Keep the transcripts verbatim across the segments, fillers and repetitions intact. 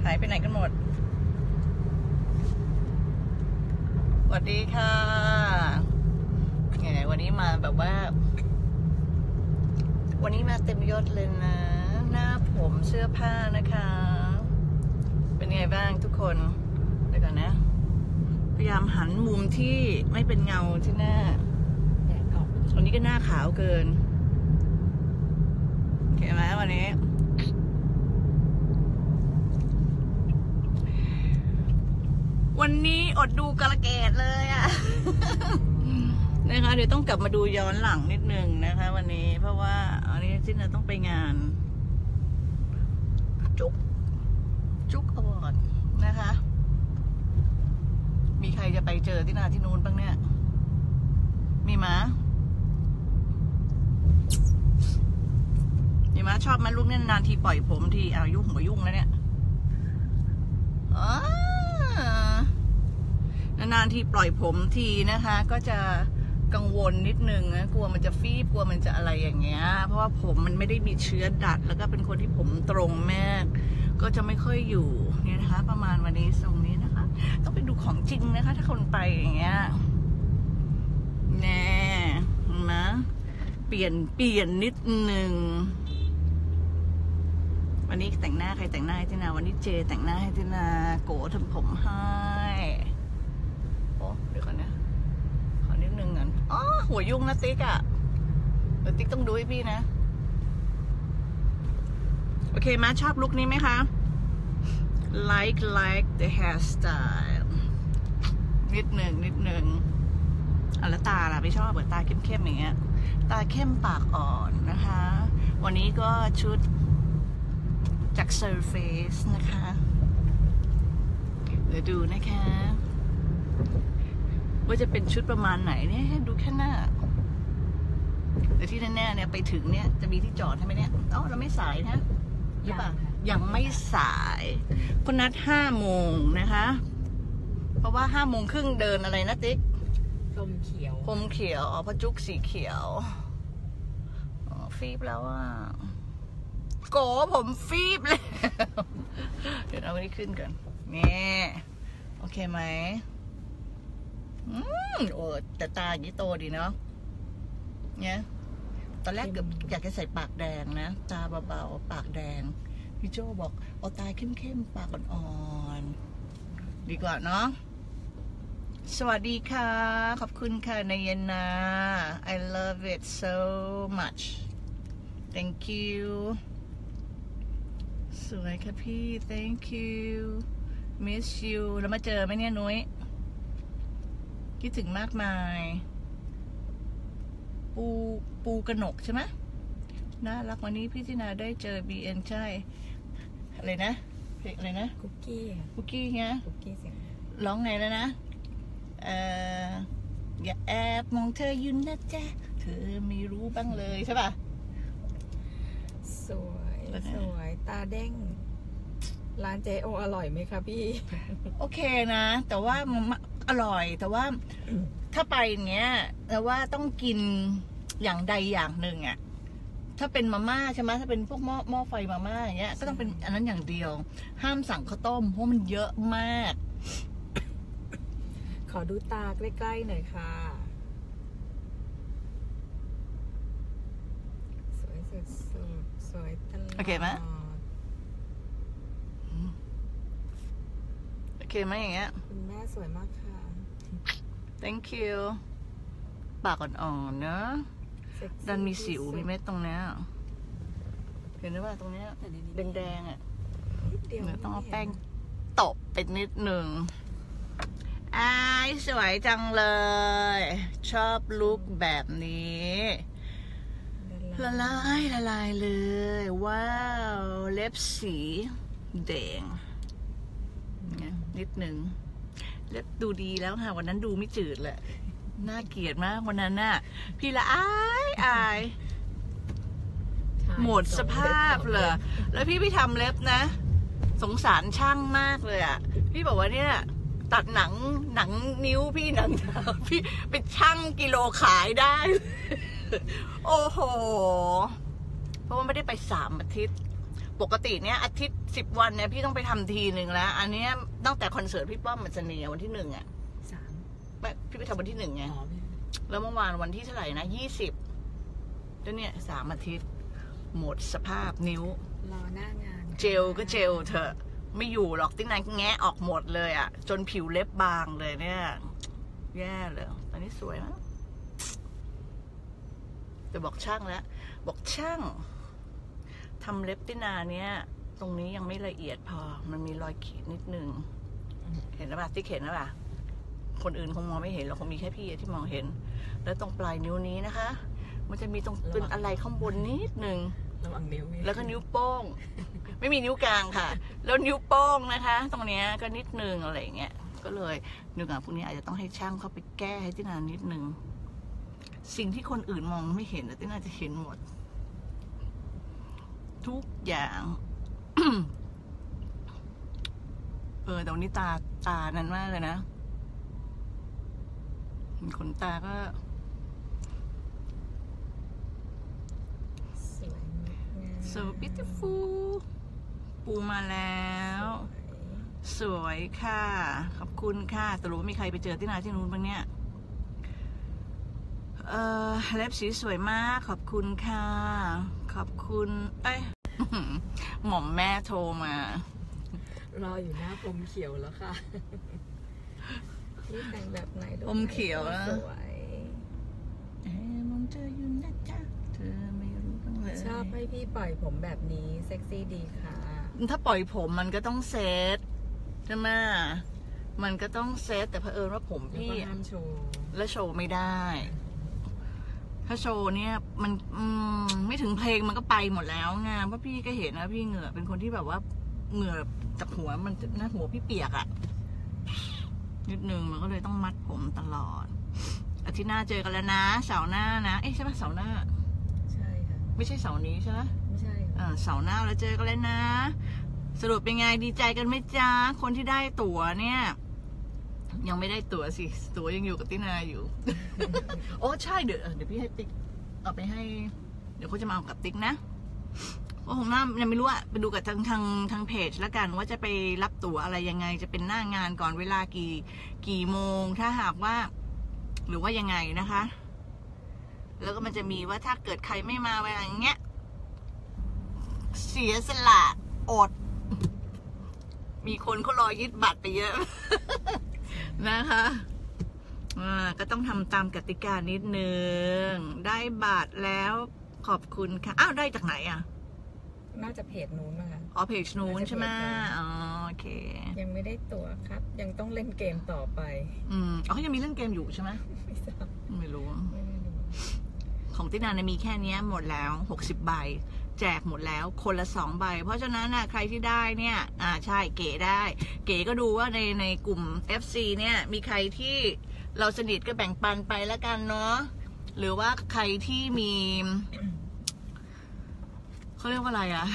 หายไปไหนกันหมดสวัสดีค่ะไงวันนี้มาแบบว่าวันนี้มาเต็มยศเลยนะหน้าผมเสื้อผ้านะคะเป็นไงบ้างทุกคนเดี๋ยวก่อนนะพยายามหันมุมที่ไม่เป็นเงาที่หน้าวันนี้ก็หน้าขาวเกินโอเคไหมวันนี้วันนี้อดดูกระเกดเลยอะ นะคะเดี๋ยวต้องกลับมาดูย้อนหลังนิดนึงนะคะวันนี้เพราะว่าอันนี้ที่เราต้องไปงานจุกจุกอวอร์ดนะคะมีใครจะไปเจอที่นาที่นู้นบ้างเนี่ยมีมะมีมะชอบไหมลูกเนี่ยนานทีปล่อยผมทีเอายุ่งหัวยุ่งแล้วเนี่ยนานๆทีปล่อยผมทีนะคะก็จะกังวลนิดนึงนะกลัวมันจะฟีบกลัวมันจะอะไรอย่างเงี้ยเพราะว่าผมมันไม่ได้มีเชื้อดัดแล้วก็เป็นคนที่ผมตรงมากก็จะไม่ค่อยอยู่เนี่ยนะคะประมาณวันนี้ทรงนี้นะคะต้องไปดูของจริงนะคะถ้าคนไปอย่างเงี้ยแน่นะเปลี่ยนเปลี่ยนนิดนึงวันนี้แต่งหน้าใครแต่งหน้าให้ที่นาวันนี้เจแต่งหน้าให้ที่นาโกทำผมให้โอ้เดี๋ยวก่อนนะขอนิดนึงก่อนอ๋อหัวยุ่งนะติ๊กอะเดี๋ยวติ๊กต้องดูให้พี่นะโอเคมาชอบลุคนี้ไหมคะ like like the hairstyle นิดหนึ่งนิดหนึ่งอ่ะแล้วตาล่ะไม่ชอบเหมือนตาเข้มๆอย่างเงี้ยตาเข้มปากอ่อนนะคะวันนี้ก็ชุดจาก Surface นะคะเดี๋ยวดูนะคะว่าจะเป็นชุดประมาณไหนเนี่ยดูแค่หน้าแต่ที่แน่ๆเนี่ยไปถึงเนี่ยจะมีที่จอดให้ไหมเนี่ยอ๋อเราไม่สายนะหรือเปล่ายังไม่สายก็นัดห้าโมงนะคะเพราะว่าห้าโมงครึ่งเดินอะไรนะติ๊กพรมเขียวพรมเขียวพระจุกสีเขียวอ๋อฟีบแล้วอ่ะโกผมฟีบเลยเดี๋ยวเอาไว้ขึ้นก่อนนี่โอเคไหมอืมโอ้แต่ตาอย่างนี้โตดีเนาะเนี่ยตอนแรกเกือบอยากจะใส่ปากแดงนะตาเบาๆปากแดงพี่โจบอกเอาตาเข้มๆปากอ่อนๆดีกว่าเนาะสวัสดีค่ะขอบคุณค่ะนายนา I love it so much thank youสวยค่ะพี่ thank you miss you แล้วมาเจอไหมเนี่ยนุ้ยคิดถึงมากมายปูปูกระหนกใช่ไหมน่ารักวันนี้พี่ตินาได้เจอ บี เอ็น ใช่อะไรนะเพลงอะไรนะคุกกี้คุกกี้ไงคุกกี้เสียงร้องไงแล้วนะเอ่ออย่าแอบมองเธอยืนนะจ๊ะเธอไม่รู้บ้างเลยใช่ป่ะสวยสวยตาเด้งร้านเจโออร่อยไหมคะพี่โอเคนะแต่ว่าอร่อยแต่ว่าถ้าไปอย่างเงี้ยแต่ว่าต้องกินอย่างใดอย่างหนึ่งอ่ะถ้าเป็นมาม่าใช่ไหมถ้าเป็นพวกหม้อหม้อไฟมาม่าอย่างเงี้ยก็ต้องเป็นอันนั้นอย่างเดียวห้ามสั่งข้าวต้มเพราะมันเยอะมากขอดูตาใกล้ๆหน่อยค่ะสวยสวยสวยสวยตลอดโอเคไหมโอเคไหมอย่างเงี้ยคุณแม่สวยมากค่ะ thank you ปากอ่อนๆเนอะดันมีสิวมีเม็ดตรงเนี้ยเห็นไหมว่าตรงเนี้ยแดงๆอ่ะเดี๋ยวต้องเอาแป้งตบไปนิดหนึ่งอ้ายสวยจังเลยชอบลุคแบบนี้ละลายละลายเลยว้าวเล็บสีแดงนิดหนึ่งเล็บดูดีแล้วค่ะวันนั้นดูไม่จืดแหละน่าเกลียดมากวันนั้นน่ะพี่ละอายอายหมดสภาพเลยแล้วพี่พี่ทำเล็บนะสงสารช่างมากเลยอ่ะพี่บอกว่าเนี่ยตัดหนังหนังนิ้วพี่หนังเท้าพี่ไปชั่งกิโลขายได้ โอ้โหเพราะว่าไม่ได้ไปสามอาทิตย์ปกติเนี้ยอาทิตย์สิบวันเนี่ยพี่ต้องไปทำทีหนึ่งแล้วอันเนี้ยตั้งแต่คอนเสิร์ตพี่ป้อมมันจะเนียวันที่หนึ่งอ่ะสามไม่พี่ไปทำวันที่หนึ่งไงแล้วเมื่อวานวันที่เท่าไหร่นะยี่สิบแล้วเนี่ยสามอาทิตย์หมดสภาพนิ้วรอหน้างานเจลก็เจลเถอะไม่อยู่หรอกติ๊กนายแงะออกหมดเลยอ่ะจนผิวเล็บบางเลยเนี่ยแย่เลยตอนนี้สวยนะแต่บอกช่างแล้วบอกช่างทำเล็บตินาเนี้ยตรงนี้ยังไม่ละเอียดพอมันมีรอยขีดนิดนึงเห็นหรือเปล่าที่เห็นหรือเปล่าคนอื่นคงมองไม่เห็นหรอกคงมีแค่พี่ที่มองเห็นแล้วตรงปลายนิ้วนี้นะคะมันจะมีตรงเป็นอะไรข้างบนนิดนึงระหว่างนิ้วแล้วก็นิ้วโป้งไม่มีนิ้วกลางค่ะแล้วนิ้วโป้งนะคะตรงเนี้ยก็นิดนึงอะไรเงี้ยก็เลยนิ้วกลางพวกนี้อาจจะต้องให้ช่างเข้าไปแก้ให้ตินานิดนึงสิ่งที่คนอื่นมองไม่เห็นตินาจะเห็นหมดทุกอย่าง เออแต่วันนี้ตาตานั้นมากเลยนะขนตาก็สวยงาม so beautiful ปูมาแล้วสวยค่ะขอบคุณค่ะสรุปว่ามีใครไปเจอที่นาที่นู้นบ้างเนี่ยเออเล็บสีสวยมากขอบคุณค่ะขอบคุณเอ้ยหม่อมแม่โทรมารออยู่หน้าพรมเขียวแล้วค่ะนี่แต่งแบบไหนพรมเขียวนะสวยเอ๊ะมองเธออยู่นะจ๊ะเธอไม่รู้บ้างเลยชอบให้พี่ปล่อยผมแบบนี้เซ็กซี่ดีค่ะถ้าปล่อยผมมันก็ต้องเซตใช่ไหมมันก็ต้องเซตแต่เผอิญว่าผมพี่ห้ามโชว์และโชว์ไม่ได้ถ้าโชว์เนี่ยมันไม่ถึงเพลงมันก็ไปหมดแล้วไงเพราะพี่ก็เห็นนะพี่เหงื่อเป็นคนที่แบบว่าเหงื่อจากหัวมันหน้าหัวพี่เปียกอะนิดนึงมันก็เลยต้องมัดผมตลอดอาทิตย์หน้าเจอกันแล้วนะเสาร์หน้านะเอ๊ะใช่ป่ะเสาร์หน้าใช่ค่ะไม่ใช่เสาร์นี้ใช่ไหมไม่ใช่อ่าเสาร์หน้าเราเจอกันแล้วนะสรุปเป็นไงดีใจกันไหมจ๊ะคนที่ได้ตั๋วเนี่ยยังไม่ได้ตั๋วสิตั๋วยังอยู่กับตินาอยู่ โอ้ใช่เดี๋ยวเดี๋ยวพี่ให้ติ๊กเอาไปให้เดี๋ยวเขาจะมาเอากับติ๊กนะว่าของหน้ายังไม่รู้อะไปดูกับทางทางทางเพจแล้วกันว่าจะไปรับตั๋วอะไรยังไงจะเป็นหน้างานก่อนเวลากี่กี่โมงถ้าหากว่าหรือว่ายังไงนะคะแล้วก็มันจะมีว่าถ้าเกิดใครไม่มาเวลาอย่างเงี้ยเสียสละอดมีคนเขารอยึดบัตรไปเยอะ นะคะอ่าก็ต้องทำตามกติกานิดนึงได้บัตรแล้วขอบคุณค่ะอ้าวได้จากไหนอ่ะน่าจะเพจนู้นมั้งคะอ๋อเพจนู้นใช่ไหมอ๋อโอเคยังไม่ได้ตั๋วครับยังต้องเล่นเกมต่อไปอืมอ๋อยังมีเล่นเกมอยู่ใช่ไหมไม่ทราบไม่รู้ของตินาเนี่ยมีแค่นี้หมดแล้วหกสิบใบแจกหมดแล้วคนละสองใบเพราะฉะนั้นนะใครที่ได้เนี่ยอ่าใช่เก๋ได้เก๋ก็ดูว่าในในกลุ่ม เอฟ ซี เนี่ยมีใครที่เราสนิทก็แบ่งปันไปแล้วกันเนาะหรือว่าใครที่มีเขาเรียกว่าอะไรอะ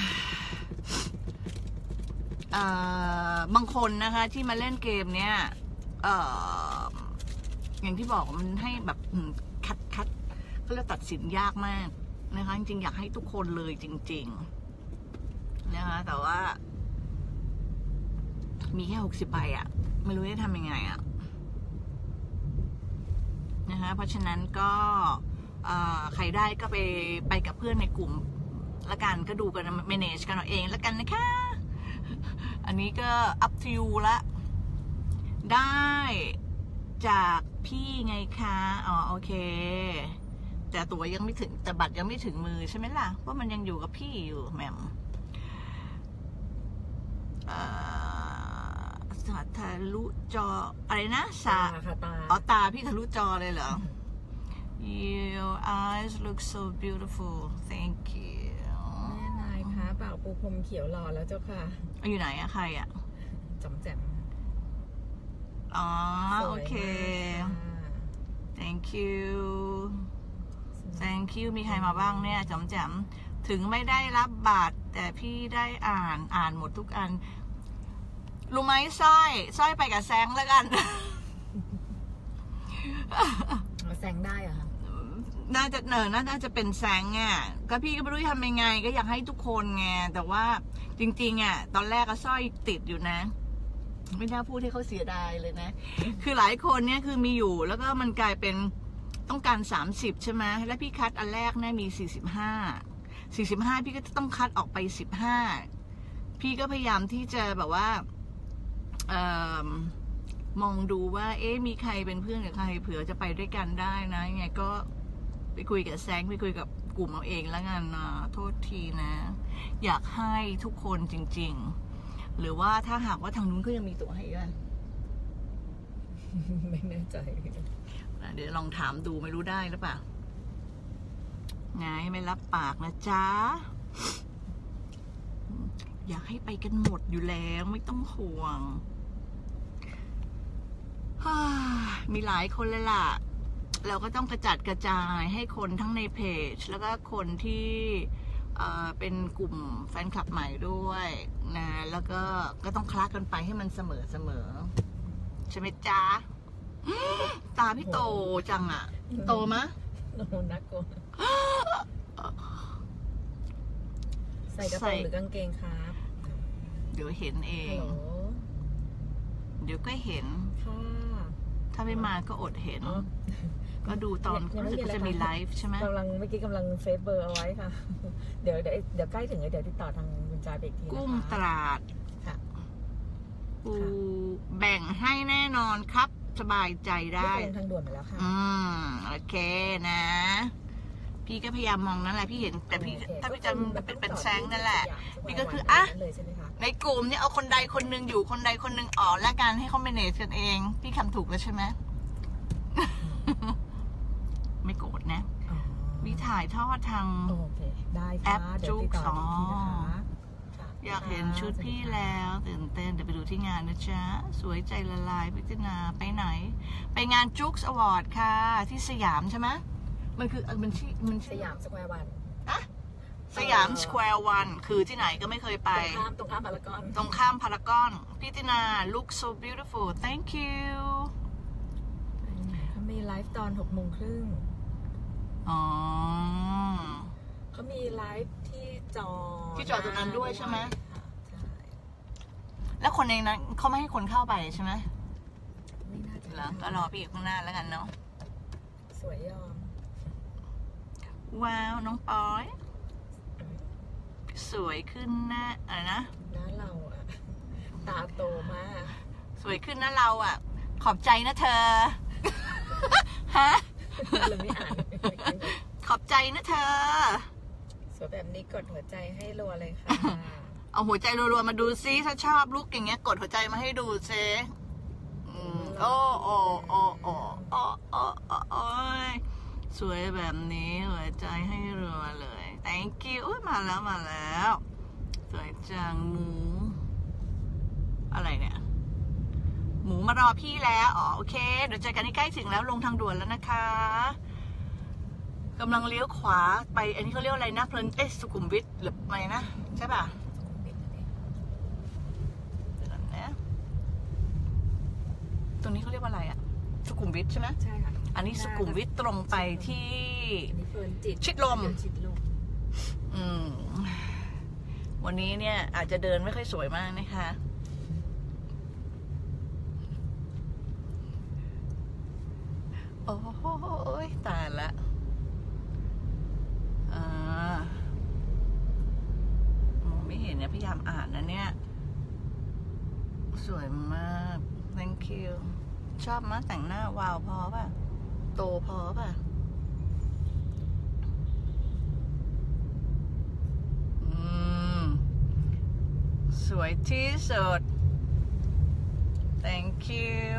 อ่าบางคนนะคะที่มาเล่นเกมเนี่ยเอ่ออย่างที่บอกมันให้แบบคัดคัดเขาเรียกตัดสินยากมากนะคะจริงๆอยากให้ทุกคนเลยจริงๆนะคะแต่ว่ามีแค่หกสิบใบอะไม่รู้จะทำยังไงอะนะคะเพราะฉะนั้นก็ใครได้ก็ไปไปกับเพื่อนในกลุ่มละกันก็ดูกัน manage กันเอาเองละกันนะคะอันนี้ก็ up to you ละได้จากพี่ไงคะอ๋อโอเคแต่ตั๋วยังไม่ถึงแต่บัตรยังไม่ถึงมือใช่ไหมล่ะเพราะมันยังอยู่กับพี่อยู่แหม่มสาทะลุจออะไรนะสาตาอ๋อตาพี่ทะลุจอเลยเหรอ Your eyes look so beautiful thank you แม่นายคะปากปูพรมเขียวรอแล้วเจ้าค่ะอยู่ไหนอะใครอะจำแจ่มอ๋อโอเค thank you thank you มีใครมาบ้างเนี่ยจำแจ่มถึงไม่ได้รับบัตรแต่พี่ได้อ่านอ่านหมดทุกอันรู้ไหมสร้อยสร้อยไปกับแซงแล้วกันแซงได้เหรอคะน่าจะเนอน่าจะเป็นแซงอ่ะก็พี่ก็ไม่รู้ทำยังไงก็อยากให้ทุกคนไงแต่ว่าจริงๆอ่ะตอนแรกก็สร้อยติดอยู่นะไม่น่าพูดให้เขาเสียดายเลยนะ คือหลายคนเนี่ยคือมีอยู่แล้วก็มันกลายเป็นต้องการสามสิบใช่ไหมแล้วพี่คัดอันแรกเนี่ยมีสี่สิบห้าสี่สิบห้าพี่ก็ต้องคัดออกไปสิบห้าพี่ก็พยายามที่จะแบบว่าเอ่อมองดูว่าเอ๊ะมีใครเป็นเพื่อนกับใครเผื่อจะไปด้วยกันได้นะยังไงก็ไปคุยกับแซงไปคุยกับกลุ่มเอาเองแล้วกันนะโทษทีนะ อยากให้ทุกคนจริงๆหรือว่าถ้าหากว่าทางนู้นก็ยังมีตั๋วให้ด้วยไม่แน่ใจเดี๋ยวลองถามดูไม่รู้ได้หรือเปล่าไงไม่รับปากนะจ๊ะอยากให้ไปกันหมดอยู่แล้วไม่ต้องห่วงมีหลายคนเลยล่ะเราก็ต้องกระจัดกระจายให้คนทั้งในเพจแล้วก็คนที่เป็นกลุ่มแฟนคลับใหม่ด้วยนะแล้วก็ก็ต้องคลากันไปให้มันเสมอเสมอใช่ไหมจ๊ะตาพี่โตจังอ่ะโตมะโนนักโกใส่กระโปรงหรือกางเกงครับเดี๋ยวเห็นเองเดี๋ยวก็เห็นถ้าไม่มาก็อดเห็นก็ดูตอนรู้สึกว่าจะมีไลฟ์ใช่ไหมกำลังเมื่อกี้กำลังเซฟเบอร์เอาไว้ค่ะเดี๋ยวเดี๋ยวเดี๋ยวใกล้ถึงเดี๋ยวติดต่อทางคุณจ่าเบกทีนะคะกุ้งตราดปูแบ่งให้แน่นอนครับสบายใจได้ทางด่วนไปแล้วค่ะอืมโอเคนะพี่ก็พยายามมองนั่นแหละพี่เห็นแต่พี่ถ้าพี่จะเป็นเป็นแซงนั่นแหละพี่ก็คืออ่ะในกลุ่มเนี่ยเอาคนใดคนหนึ่งอยู่คนใดคนหนึ่งออกแล้วกันให้เขาเมเนจกันเองพี่ทำถูกแล้วใช่ไหม ไม่โกรธนะมีถ่ายทอดทางแอปจุกสองอยากเห็นชุดพี่แล้วตื่นเต้นเดี๋ยวไปดูที่งานนะจ๊ะสวยใจละลายพิจารณาไปไหนไปงานจุกส์อวอร์ดค่ะที่สยามใช่ไหมมันคือมันชื่อมันสยามสแควร์วันอะสยามสแควร์วันคือที่ไหนก็ไม่เคยไปตรงข้ามพารากอนตรงข้ามพารากอนพิจารณา look so beautiful thank you เขามีไลฟ์ตอนหกโมงครึ่งอ๋อเขามีไลฟ์ที่จอที่จอตรงนั้นด้วยใช่ไหมใช่แล้วคนในนั้นเขาไม่ให้คนเข้าไปใช่ไหมไม่น่าจะแล้วก็รอพี่อยู่ข้างหน้าแล้วกันเนาะสวยยอมว้าวน้องปอยสวยขึ้นนะอะไรนะหน้าเราอะตาโตมากสวยขึ้นนะเราอะขอบใจนะเธอฮะเลยไม่อ่านขอบใจนะเธอสวยแบบนี้กดหัวใจให้รัวเลยค่ะเอาหัวใจรัวๆมาดูซิถ้าชอบลุกอย่างเงี้ยกดหัวใจมาให้ดูเซโอ้โอ้โอ้โอ้โอ้โอ้โอ้สวยแบบนี้หัวใจให้รัวเลย thank you มาแล้วมาแล้วสวยจังหมูอะไรเนี่ยหมูมารอพี่แล้วอ๋อโอเคเดี๋ยวเจอกันที่ใกล้ถึงแล้วลงทางด่วนแล้วนะคะกำลังเลี้ยวขวาไปอันนี้เขาเรียกอะไรนะเพลินเอสสุขุมวิทหรืออะไรนะใช่ป่ะตรงนี้เขาเรียกว่าอะไรอะสุขุมวิทใช่ไหมใช่ค่ะอันนี้สุขุมวิทตรงไปที่ชิดลมอืมวันนี้เนี่ยอาจจะเดินไม่ค่อยสวยมากนะคะโอ้ยตายละอ่ามองไม่เห็นเนี่ยพยายามอ่านนะเนี่ยสวยมาก thank you ชอบมากแต่งหน้าวาวพอป่ะโตพอป่ะอืมสวยที่สุด thank you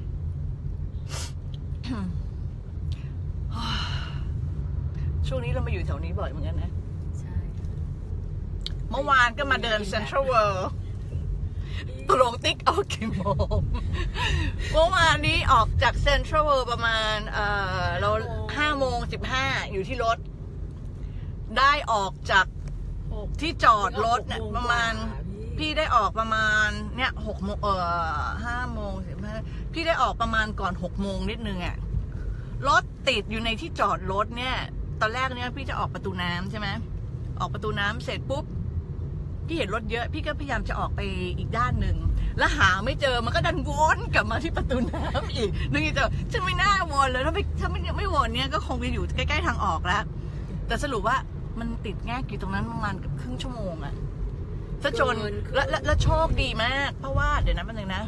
ช่วงนี้เรามาอยู่แถวนี้บ่อยเหมือนกันนะใช่เมื่อวานก็มาเดินเซ็นทรัลเวิลด์ตลงติ๊กออกกี่โมงเมื่อวานนี้ออกจากเซ็นทรัลเวิลด์ประมาณเอ่อเราห้าโมงสิบห้าอยู่ที่รถได้ออกจากที่จอดรถเนี่ยประมาณพี่ได้ออกประมาณเนี่ยหกโมงเอ่อห้าโมงสิบห้าพี่ได้ออกประมาณก่อนหกโมงนิดนึงอ่ะรถติดอยู่ในที่จอดรถเนี่ยตอนแรกเนี่ยพี่จะออกประตูน้ำใช่ไหมออกประตูน้ำเสร็จปุ๊บพี่เห็นรถเยอะพี่ก็พยายามจะออกไปอีกด้านหนึ่งแล้วหาไม่เจอมันก็ดันวนกลับมาที่ประตูน้ำอีกนึกว่าจะฉันไม่น่าวนเลยถ้าไม่ถ้าไม่ไม่วนเนี่ยก็คงจะอยู่ใกล้ๆทางออกแล้วแต่สรุปว่ามันติดแง่กี่ตรงนั้นประมาณครึ่งชั่วโมงอะซะจนและและและโชคดีมากเพราะว่าเดี๋ยวนะแป๊บนึงนะ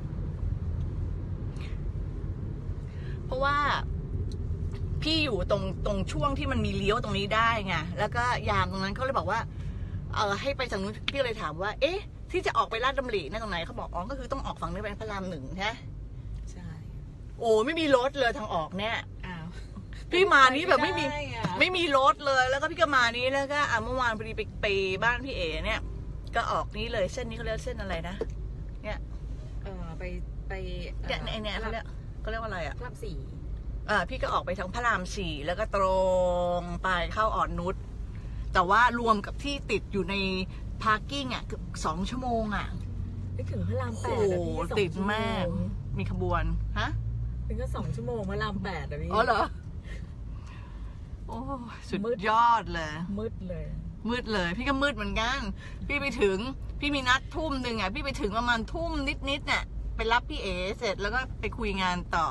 เพราะว่าพี่อยู่ตรงตรงช่วงที่มันมีเลี้ยวตรงนี้ได้ไงแล้วก็ยามตรงนั้นเขาเลยบอกว่าเออให้ไปทางนู้นพี่เลยถามว่าเอ๊ะที่จะออกไปลาดดำรินั่นตรงไหนเขาบอกอ๋อก็คือต้องออกฝั่งนี้ไปพระรามหนึ่งใช่ไหมใช่โอ้ไม่มีรถเลยทางออกเนี่ยอ้าวพี่มานี้แบบไม่มีไม่มีรถเลยแล้วก็พี่ก็มานี้แล้วก็อ่ะเมื่อวานพอดีไปไปบ้านพี่เอ๋เนี่ยก็ออกนี้เลยเส้นนี้เขาเรียกเส้นอะไรนะเนี่ยเออไปไปเนี่ยไอเนี่ยเขาเรียกเขาเรียกว่าอะไรอะพระรามสี่อ่าพี่ก็ออกไปทางพระรามสี่แล้วก็ตรงไปเข้าอ่อนนุชแต่ว่ารวมกับที่ติดอยู่ในพาร์กิ้งอ่ะเกือบสองชั่วโมงอ่ะไปถึงพระรามแปดโอ้ติดมากมีขบวนฮะถึงก็สองชั่วโมงพระรามแปดอะพี่อ๋อเหรอโอ้สุดยอดเลยมืดเลยมืดเลยพี่ก็มืดเหมือนกันพี่ไปถึงพี่มีนัดทุ่มหนึ่งอ่ะพี่ไปถึงประมาณทุ่มนิดๆเนี่ยไปรับพี่เอเสร็จแล้วก็ไปคุยงานต่อ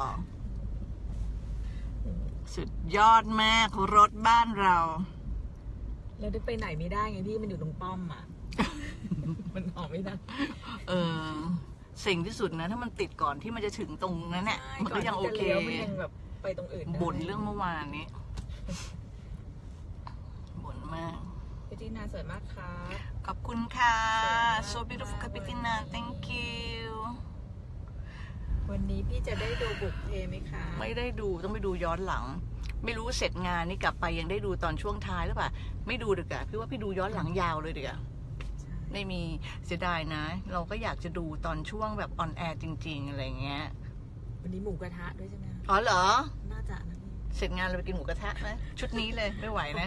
สุดยอดมากรถบ้านเราแล้วได้ไปไหนไม่ได้ไงพี่มันอยู่ตรงป้อมอ่ะ มันออกไม่ได้เออสิ่งที่สุดนะถ้ามันติดก่อนที่มันจะถึงตรงนั้นเนี่ยมันก็ยังโอเคมันยังแบบไปตรงอื่นบ่นเรื่องเมื่อวานนี้บ่นมากพี่ตินาสวยมากค่ะขอบคุณค่ะ so beautiful ค่ะพี่ตินา thank you วันนี้พี่จะได้ดูบุกเพไหมคะไม่ได้ดูต้องไปดูย้อนหลังไม่รู้เสร็จงานนี่กลับไปยังได้ดูตอนช่วงท้ายหรือเปล่าไม่ดูดีกว่าพี่ว่าพี่ดูย้อนหลังยาวเลยดีกว่าไม่มีเสียดายนะเราก็อยากจะดูตอนช่วงแบบออนแอร์จริงๆอะไรเงี้ยวันนี้หมูกระทะด้วยใช่ไหมอ๋อเหรอน่าจะนะเสร็จงานเราไปกินหมูกระทะนะชุดนี้เลยไม่ไหวนะ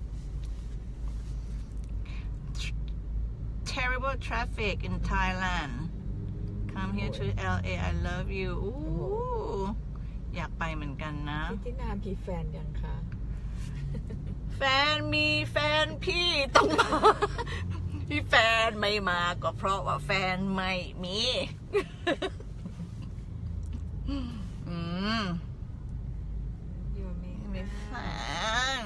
terrible traffic in Thailand come here to แอล เอ I love you อยากไปเหมือนกันนะพี่ตินามีแฟนยังคะแฟนมีแฟนพี่ต้องมาพี่แฟนไม่มาก็เพราะว่าแฟนไม่มีอืมไม่แฟน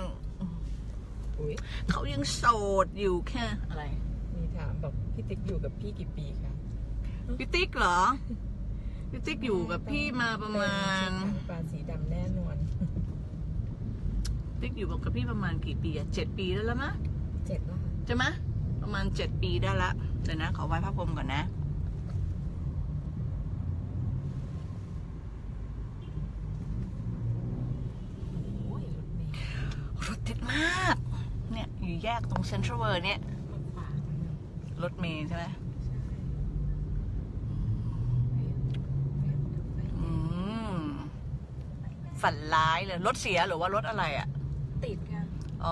เขายังโสดอยู่แค่อะไรมีถามบอกพี่ติ๊กอยู่กับพี่กี่ปีคะพี่ติ๊กเหรอพี่ติ๊กอยู่กับพี่มาประมาณปลาสีดำแน่นอนติ๊กอยู่กับพี่ประมาณกี่ปีอะเจ็ดปีแล้วแล้วมั้ยเจ็ดแล้วใช่ไหมประมาณเจ็ดปีได้ละเดี๋ยวนะขอไหว้พระพรหมก่อนนะรถติดมากเนี่ยอยู่แยกตรงเซ็นทรัลเวิลด์เนี่ยรถเมล์ใช่ไหมฝันร้ายเลยรถเสียหรือว่ารถอะไรอ่ะติดค่ะอ๋อ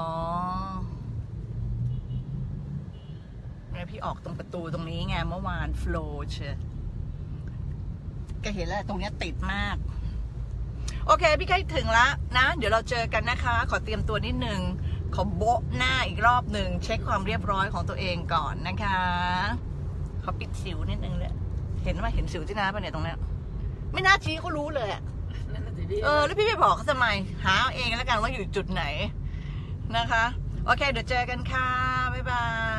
เนี่ยพี่ออกตรงประตูตรงนี้ไงเมื่อวานโฟล์เชียก็เห็นแล้วตรงนี้ติดมากโอเคพี่ใกล้ถึงแล้วนะเดี๋ยวเราเจอกันนะคะขอเตรียมตัวนิดนึงขอโบ๊ะหน้าอีกรอบหนึ่งเช็คความเรียบร้อยของตัวเองก่อนนะคะขอปิดสิวนิดนึงเลยเห็นว่าเห็นสิวที่หน้าป่ะเนี่ยตรงนี้ไม่น่าชี้เขารู้เลยเออแล้วพี่ไปบอกเขาทำไมหาเองแล้วกันว่าอยู่จุดไหนนะคะโอเคเดี๋ยวเจอกันค่ะบ๊ายบาย